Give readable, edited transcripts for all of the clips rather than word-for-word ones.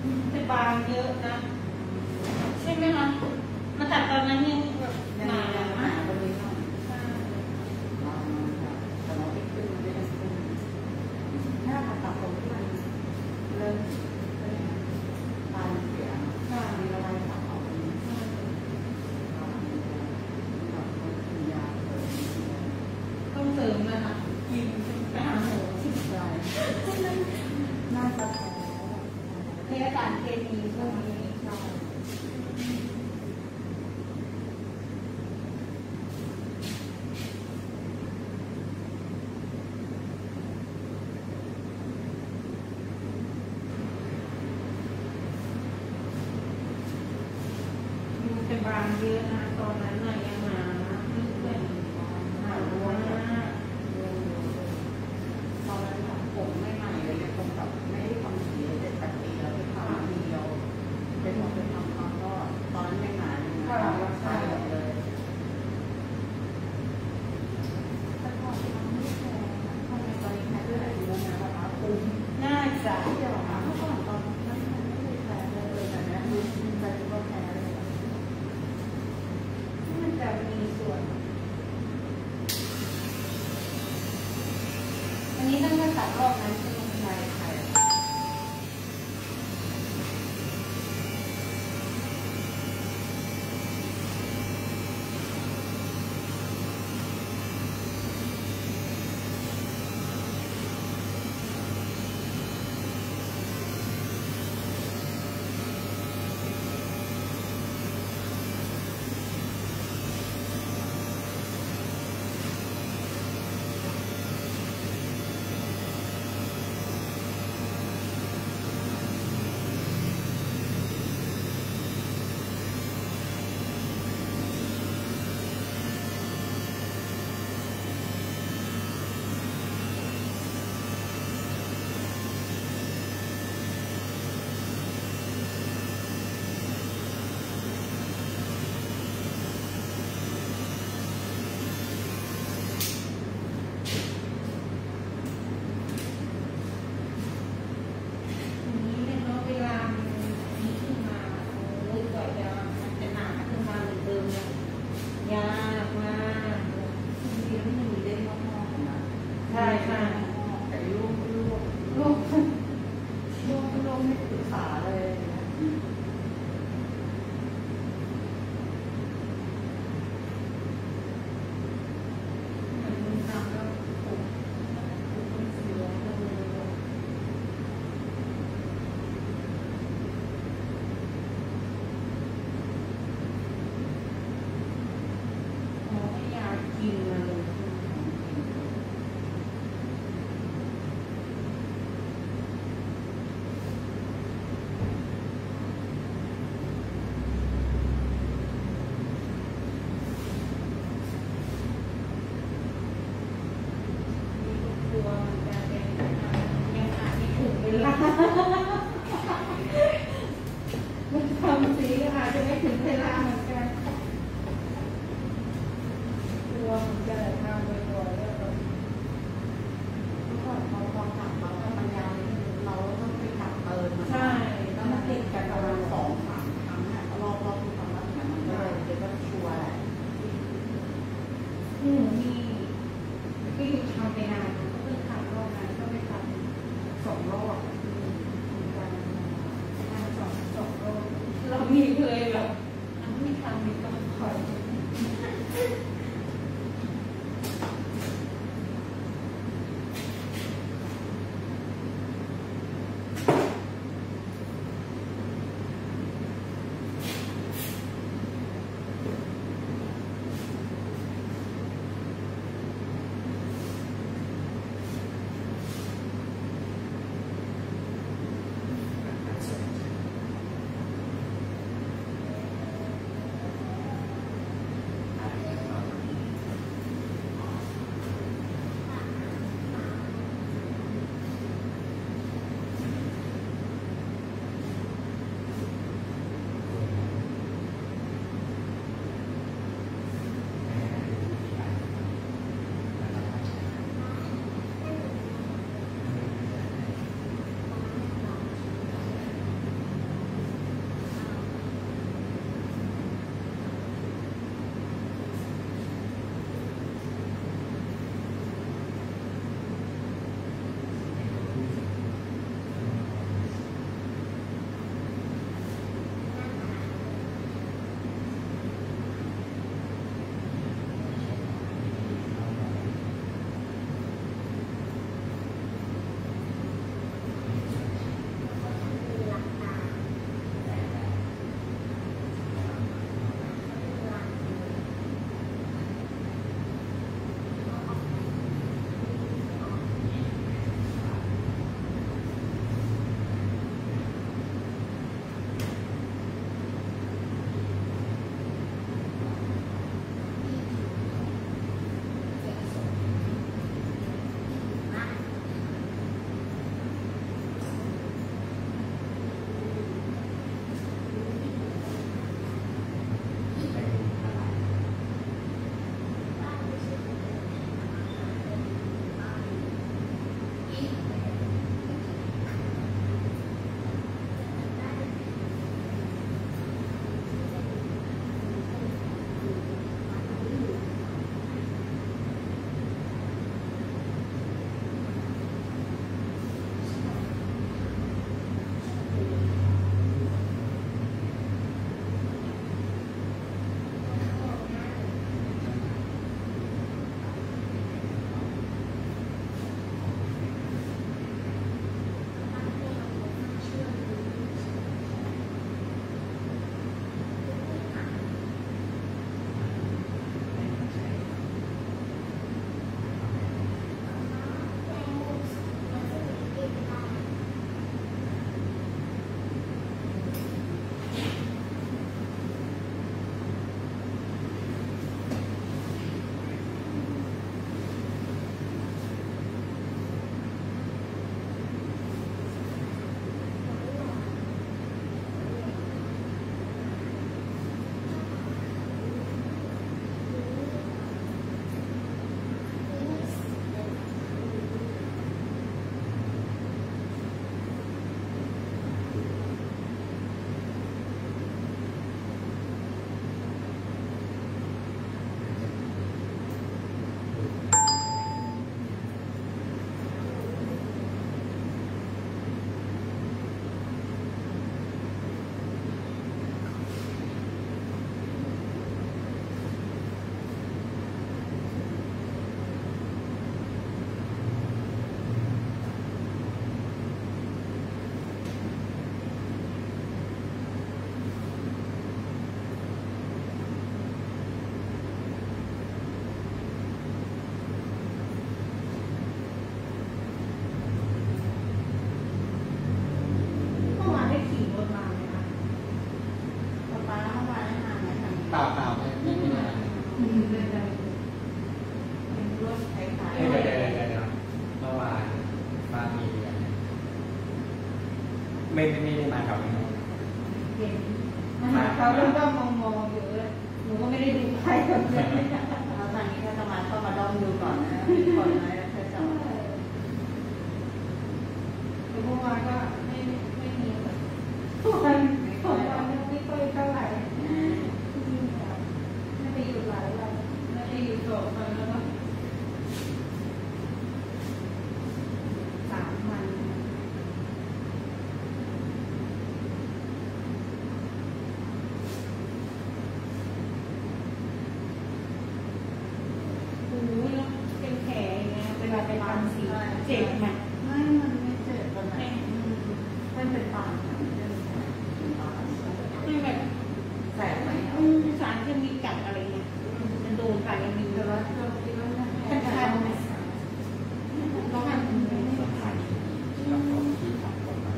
จะบางเยอะนะใช่ไหมคะมาตัดตอนนั้นเนี่ยแบบหนาตรงนี้เนาะแต่เราไม่ขึ้นไม่ได้ขึ้นถ้าตัดตรงที่มันเริ่มตาเสียมีระบายตัดออกต้องเสริมนะคะกินไปหาหมอที่ไหนหน้าตาเทสารเคมีพวกนี้จะบางเยอะนะตอนนั้นน่ะยังหนาเพื่อนหนาล้วนมากตอนนั้นผมไม่ใหม่เลยผมแบบไม่ได้ทำสีเลย7-8 ปีแล้วที่ทำทีเดียวเป็นหมดเป็นทำก็ตอนนั้นไม่หนาเลยนะใช่เลยแต่พอทำไม่แพงทำไมตอนนี้แพงด้วยอายุแล้วนะแบบคุ้มน่าจะเดี๋ยวนะเมื่อก่อนตอนนั้นมันไม่ได้แพงเลยแต่เนี้ยดูใจก็แพงเลยมันจะมีส่วนอันนี้ต้องมาตัดรอบนั้นใช่ไหมใช่ใช่มันทำสีอาจจะไม่ถึงเวลาเหมือนกันตัวมันจะทำบ่อยๆแล้วก็เมื่อก่อนพอถักเราถ้ามันยาวเราต้องไปถักเติมใช่แล้วมันติดกันประมาณ2-3 ครั้งอ่ะรอบที่ทำแล้วมันก็เลยเดี๋ยวก็ชัวร์แหละที่อยู่ทำไปนานก็เพิ่งทำรอบนั้นก็ไปทำ2 รอบ2 รอบเรามีเลยแบบไม่ทำมีต้องคอยไม่ได้มาแถวนี้เห็นเขาเริ่มว่ามองอยู่เลยหนูก็ไม่ได้ดูใครแบบนี้แล้วทางนี้ก็จะมาเข้ามาด้อมดูก่อนนะมีคนไหมแล้วก็จะมาแต่เมื่อวานก็ไม่มีแบบทุกวันไม่ค่อยเท่าไหร่ไม่ได้อยู่หลายวันไม่ได้อยู่สองวันแล้วก็3 วันโอ้ยแล้วเป็นแผลอย่างเงี้ยเวลาไปทำสีเจ็บไหมไม่มันไม่เจ็บตอนไหนมันเป็นปานเป็นปานไม่แบบแสบไหมสารเคมีกัดอะไรเงี้ยมันโดนสารเคมีแต่แล้วว่าเราคิดว่าน่าจะคันคันไหมร้อนต้องผ่านแล้วก็ที่ทำก่อนมา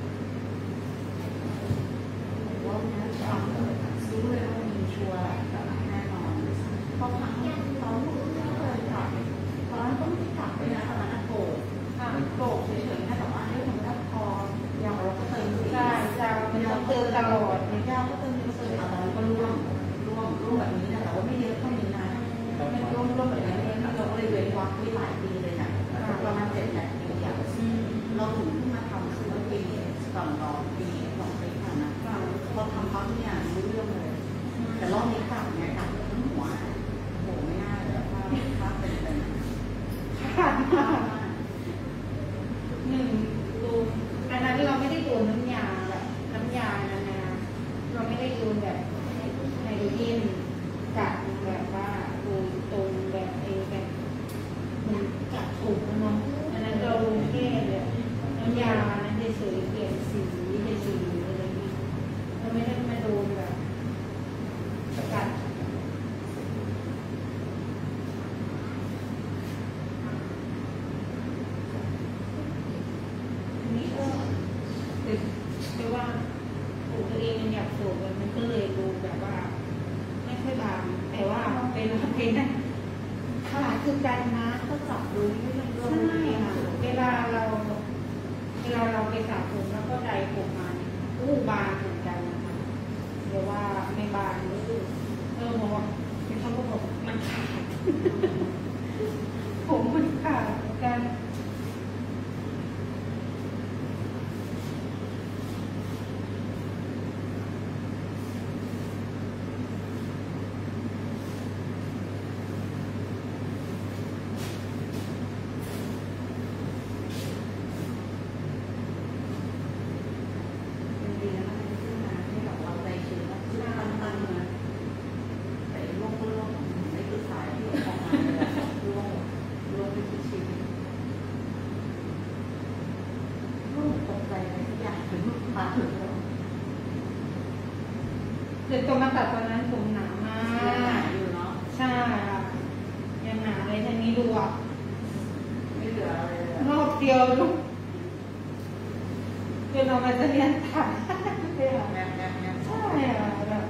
ว่าเนี่ยทำรู้เลยว่ามีชัวร์แบบแน่นอนเพราะครั้งเขาไม่เคยกลับตอนนั้นต้องกลับไปนะตอนนั้นโกรธโกรธเฉยๆนะแต่ว่าเฮ้ยมันก็พอยาวเราก็เติมสีใช่ใช่มันต้องเติมตลอดยาวก็เติมเยอะเลยตอนนั้นก็ร่วงแบบนี้นะแต่ว่าไม่เยอะเท่านี้นะมันร่วงแบบนี้เราก็เลยเว้นวักไว้หลายปีเลยนะประมาณ7-8 ปีอ่ะเราถึงเพิ่งมาทำคือว่าปีก่อนรอปี2 ปีผ่านนะพอทำปั๊บเนี่ยรู้เรื่องเลย แต่รอบนี้กลับเนี่ยกลับทั้งหัวโหไม่น่าเลยถ้าเป็นขาดมากหนึ่งโดนอันนั้นเราไม่ได้โดนน้ำยาแบบน้ำยานะเราไม่ได้โดนแบบไฮโดรเจนกัดแบบว่าโดนตรงแบบแบบมันกัดถูกเนาะอันนั้นเราโดนแค่แบบน้ำยานั้นเฉยๆเปลี่ยนสีเฉยๆอะไรอย่างนี้เราไม่ได้มาโดนแบบกัด อันนี้ก็คือว่าตัวเองมันอยากโสดมันก็เลยดูแบบว่า ไม่ค่อยบางแต่ว่าเป็นนะขนาดคือกันนะก็จับดูไม่เป็นใช่ค่ะเวลาเราไปสระผมแล้วก็ไดผมมาเนี่ยอู้บางเหมือนกันนะคะเดี๋ยวว่าไม่บางหรือบอกว่าเขาก็บอกมันขาด ผมมันขาดเหมือนกันดีนะมันขึ้นมาให้แบบเราใจชื้นแล้วตั้งนะแต่ร่วงไม่คือสายที่ออกมาเลยร่วงไปที่ชีวิตร่วงตกใจอะไรทุกอย่างถึงมาถึงแล้วเดี๋ยวตัวมาตัดตอนนั้นผมหนามากอยู่เนาะใช่ค่ะยังหนาเลยทีนี้ดูอ่ะไม่เหลืออะไรเลยรอบเดียวลูกจนเรามาจะเรียนถ่ายใช่ค่ะแม่ใช่ค่ะแบบ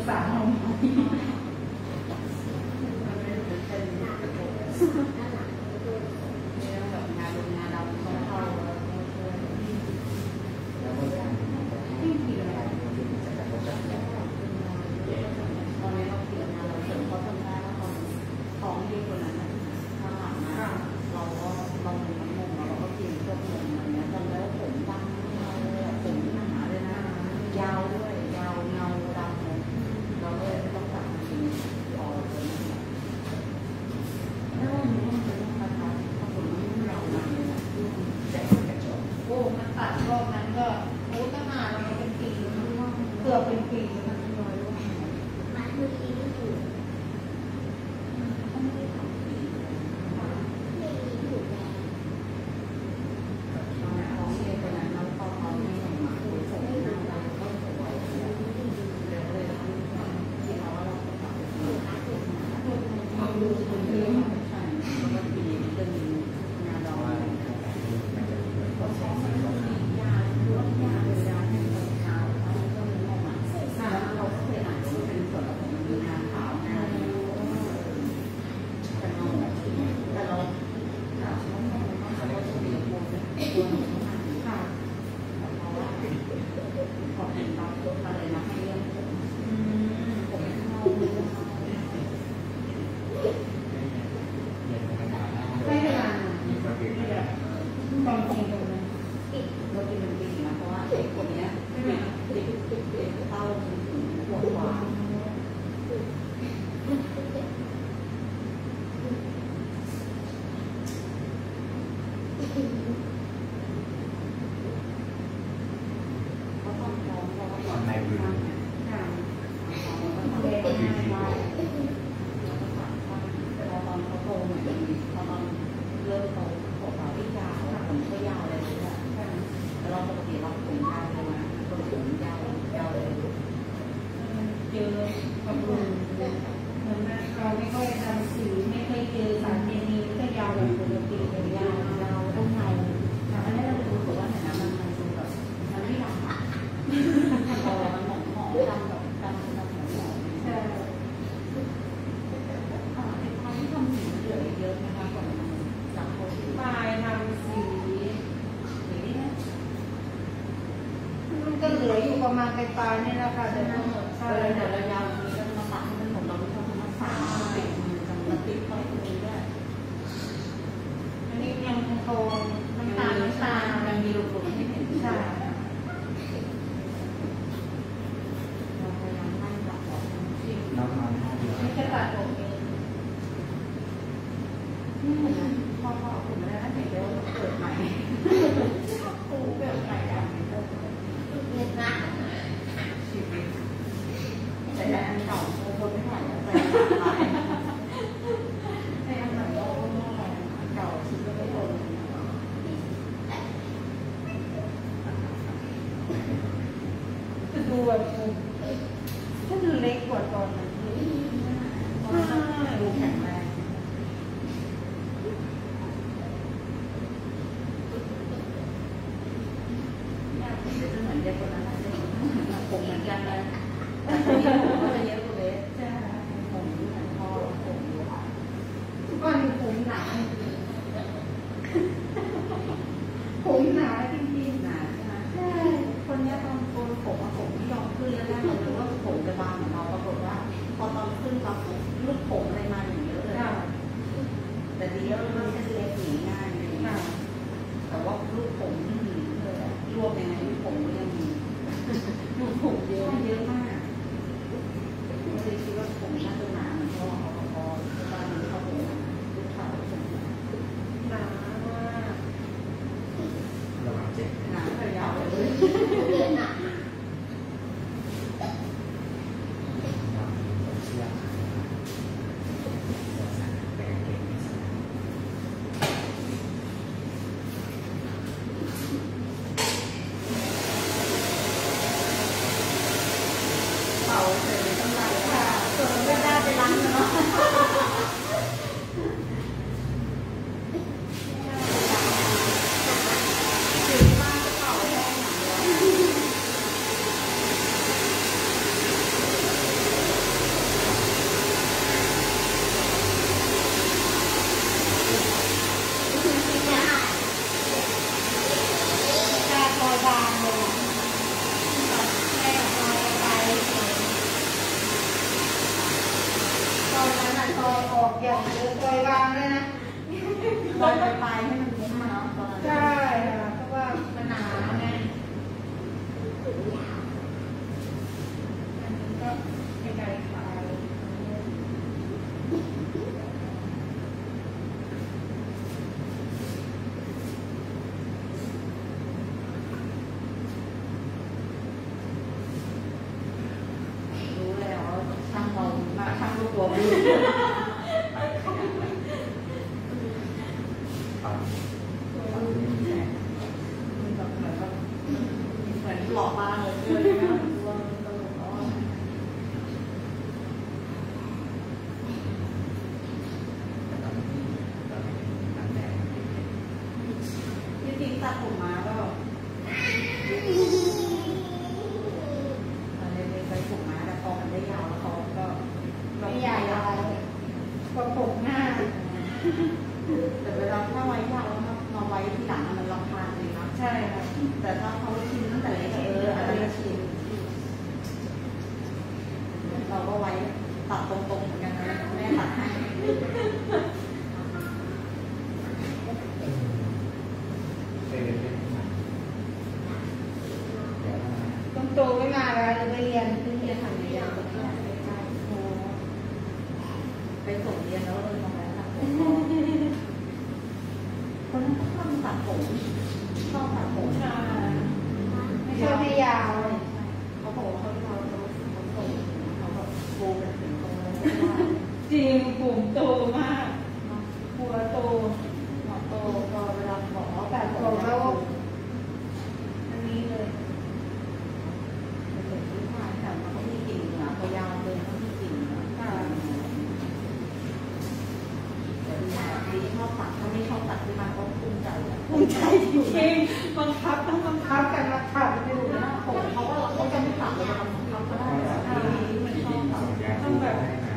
ษาเราประมาณปลายๆนี่แหละค่ะเดี๋ยวใช่เดี๋ยวเรายาวนี้ก็มาตัดให้มันผมเราไม่ชอบมาสาวติดมือจังมาติดเข้าตรงนี้ด้วยอันนี้ยังโตน้ำตาลยังมีรูปให้เห็นใช่เราพยายามนั่งตัดออกจริงน้ำมันไม่จะตัดผมเองนี่เหมือนกันพอผมไม่ได้ถ้าเห็นแล้วเกิดใหม่กูเกิดใหม่อ่ะเรียนนะชีวิตแต่อันเก่าโคตรไม่ไหวแล้วแต่แต่อันใหม่ก็เก่าชีวิตไม่ทนจะดูแบบถ้าดูเล็กกว่าตอนนั้นดูแข็งแรงผมเหมือนกันเลยแต่ทีนี้ผมก็จะเยอะกว่าเบสใช่ผมเหมือนพ่อผมเยอะทุกวันผมหนาผมหนาจริงๆหนาใช่ไหมใช่คนนี้ตอนโกนผมผมไม่ยอมขึ้นแล้วนะเราคิดว่าผมจะบางเหมือนเราปรากฏว่าพอตอนขึ้นปั๊บลูกผมอะไรมาอย่างเยอะเลยแต่ดีแล้วมันเส้นเล็กหนีง่ายเลยแต่ว่าลูกผมไม่หนีเลยรวบยังไงลูกผมก็ยังมีลูกผมเยอะมากไม่ได้คิดว่าผมน่าจะหนาเหมือนพ่อพอตอนนี้เขาผมลูกสาวผมหนามากระวังเจ็บหนาไปยาวเลยหนาอยออกอย่างเยอะรอยวางเลยนะรอยปลายให้มันคุ้มเนาะตอนนั้นใช่ค่ะเพราะว่ามันหนาไงอันนี้ก็ไกลๆขายรู้แล้วช่างเรามาช่างรู้ตัวมือปังเหมือนหล่อบ้างเลยด้วยนะตัวตลกอ๋อแต่ตอนนี้น้ำแดงที่จริงตัดผมมาก็ไปผมมาแต่พอมันได้ยาวแล้วเขาก็ไม่ใหญ่อะไรประกบหน้าแต่เวลาถ้าไว้ยาวแล้วมาไว้ที่หลังมันรำคาญเลยนะใช่ค่ะแต่ถ้าเขาชินตั้งแต่เล็กอะไรก็ชินเราก็ไว้ตัดตรงๆเหมือนกันนะแม่ตัดให้เคยเรียนเดี๋ยวนะต้องโตไม่มาแล้วจะไปเรียนที่เรียนทางเรียนก็ที่ใกล้ๆโอ้ไปส่งเรียนแล้วเลยมองแล้วตัดผมคนนั้นก็ชอบตัดผมชอบตัดผมใช่ไม่ชอบให้ยาวเลยเขาบอกว่าเขาส่งเขาแบบโบกันถึงตรงนั้นจริงผมโตมากหัวโตหมอโตพอเวลาบอกเขาตัดผมแล้วอันนี้เลยเป็นที่ทานแต่มันก็มีกลิ่นนะพอยาวเลยก็มีกลิ่นนะค่ะแต่ดีชอบตัดถ้าไม่ชอบตัดที่มันก็ภูมิใจภูมิใจจริงๆบังคับต้องบังคับกันมาขัดอยู่นะผมเขาว่าเขาจะไม่ตัดเลยเขาก็ได้ไม่ชอบตัดต้องแบบ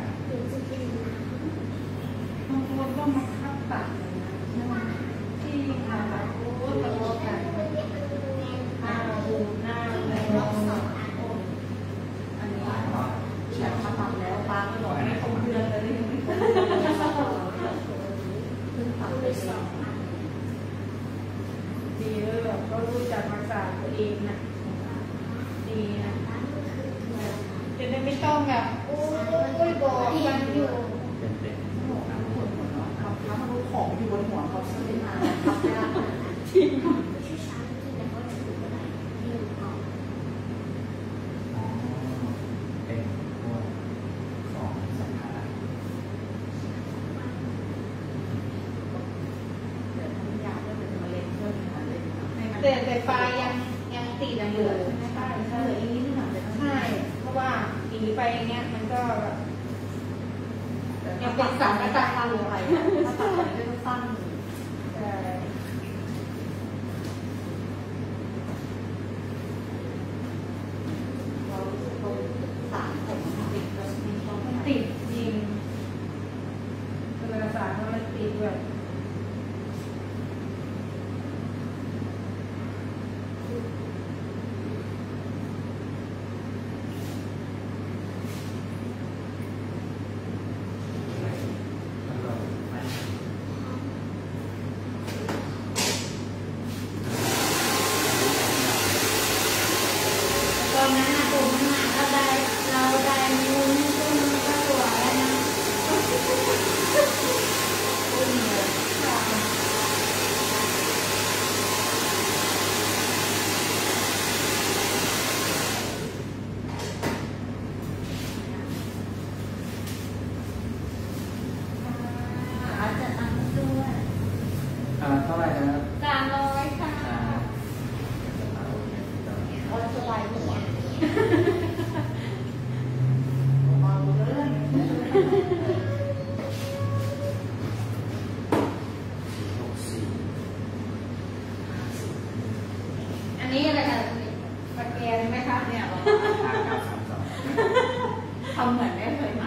บางคนต้องมาคับตัดเลยนะที่ทำแบบโอ้ตลอดกันหน้าดูหน้าอะไรรอบสับอันนี้แบบมาตัดแล้วป้าก็บอกให้เขาเดือนเลยยังไม่คุ้มเพิ่งตัดไปสองดีเลยแบบก็รู้จักรักษาตัวเองนะดีนะจะได้ไม่ต้องแบบโอ้ยบอกกันอยู่เป็นเด็กน้ำคนหัวเราะครับแล้วมันรู้ของอยู่บนหัวเขาใช่ไหมมาครับไม่ได้จริงอ๋อเป็นพวกของสัมภาระเดี๋ยวทำยาก็เป็นมะเร็งเพิ่มอะไรให้มันแต่ปลายยังติดเหลือใช่ไหมคะเหลืออีกนิดหน่อยใช่เพราะว่าหนีไปอย่างเงี้ยมันก็ยังเป็นสารไม่ตาตัดอยู่ไปไปถ้าตัดไปก็จะสั้นใช่เราสารผมติดก็ไม่ชอบมันติดจริงเวลาสารมันติดแบบแล้วก็ไม่ตอนนั้นนะผมมันหนาเราได้มุ้งซึ่งมันก็สวยนะคุณเลยค่ะอาจจะอันด้วยเท่าไหร่นะครับ 300ค่ะก็สบายหัวเบาเลยอันนี้อะไรกันสแกนไหมคะเนี่ย 5932 ทำเหมือนไม่เคย